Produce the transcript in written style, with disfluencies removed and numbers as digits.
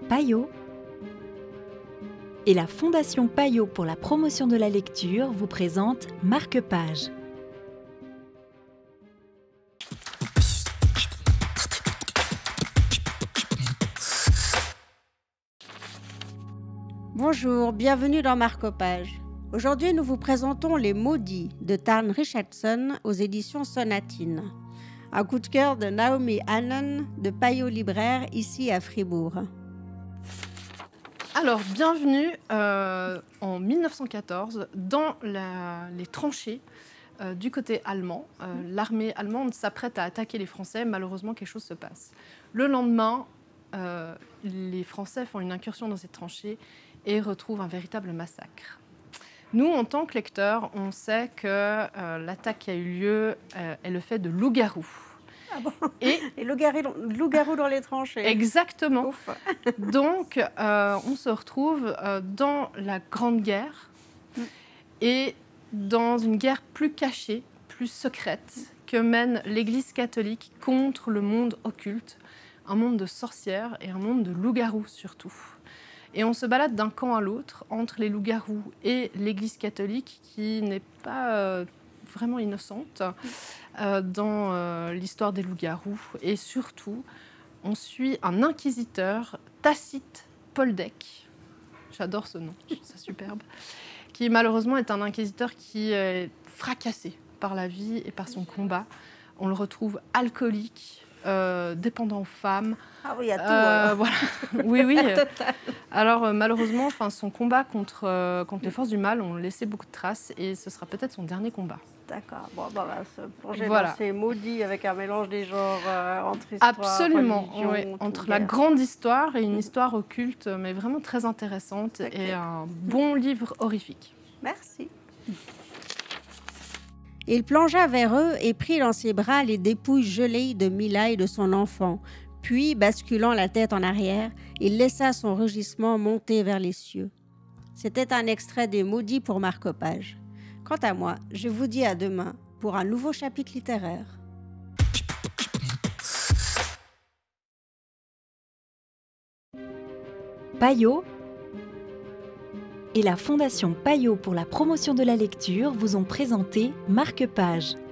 Payot et la Fondation Payot pour la promotion de la lecture vous présente Marque-Page. Bonjour, bienvenue dans Marque-Page. Aujourd'hui, nous vous présentons Les Maudits de Tarn Richardson aux éditions Sonatine. Un coup de cœur de Naomi Hannon de Payot Libraire ici à Fribourg. Alors, bienvenue en 1914 dans les tranchées du côté allemand. L'armée allemande s'apprête à attaquer les Français. Malheureusement, quelque chose se passe. Le lendemain, les Français font une incursion dans ces tranchées et retrouvent un véritable massacre. Nous, en tant que lecteurs, on sait que l'attaque qui a eu lieu est le fait de loups-garous. Ah bon ? Et loups-garous dans les tranchées. Exactement. Ouf. Donc, on se retrouve dans la Grande Guerre et dans une guerre plus cachée, plus secrète que mène l'Église catholique contre le monde occulte, un monde de sorcières et un monde de loups-garous surtout. Et on se balade d'un camp à l'autre entre les loups-garous et l'Église catholique qui n'est pas vraiment innocente dans l'histoire des loups-garous. Et surtout, on suit un inquisiteur, Tacite Poldek. J'adore ce nom, je trouve ça superbe. Qui malheureusement est un inquisiteur qui est fracassé par la vie et par son combat. On le retrouve alcoolique, dépendant aux femmes. Ah oui, il y a tout. Voilà. Oui. Alors malheureusement, son combat contre les forces du mal ont laissé beaucoup de traces et ce sera peut-être son dernier combat. D'accord. Bon, ce projet voilà. C'est maudit avec un mélange des genres entre histoire, absolument, religion, oui. Entre la grande histoire et une histoire occulte, mais vraiment très intéressante et un bon livre horrifique. Merci. Il plongea vers eux et prit dans ses bras les dépouilles gelées de Mila et de son enfant. Puis, basculant la tête en arrière, il laissa son rugissement monter vers les cieux. C'était un extrait des Maudits pour Marque-Page. Quant à moi, je vous dis à demain pour un nouveau chapitre littéraire. Payot et la Fondation Payot pour la promotion de la lecture vous ont présenté Marque-Page.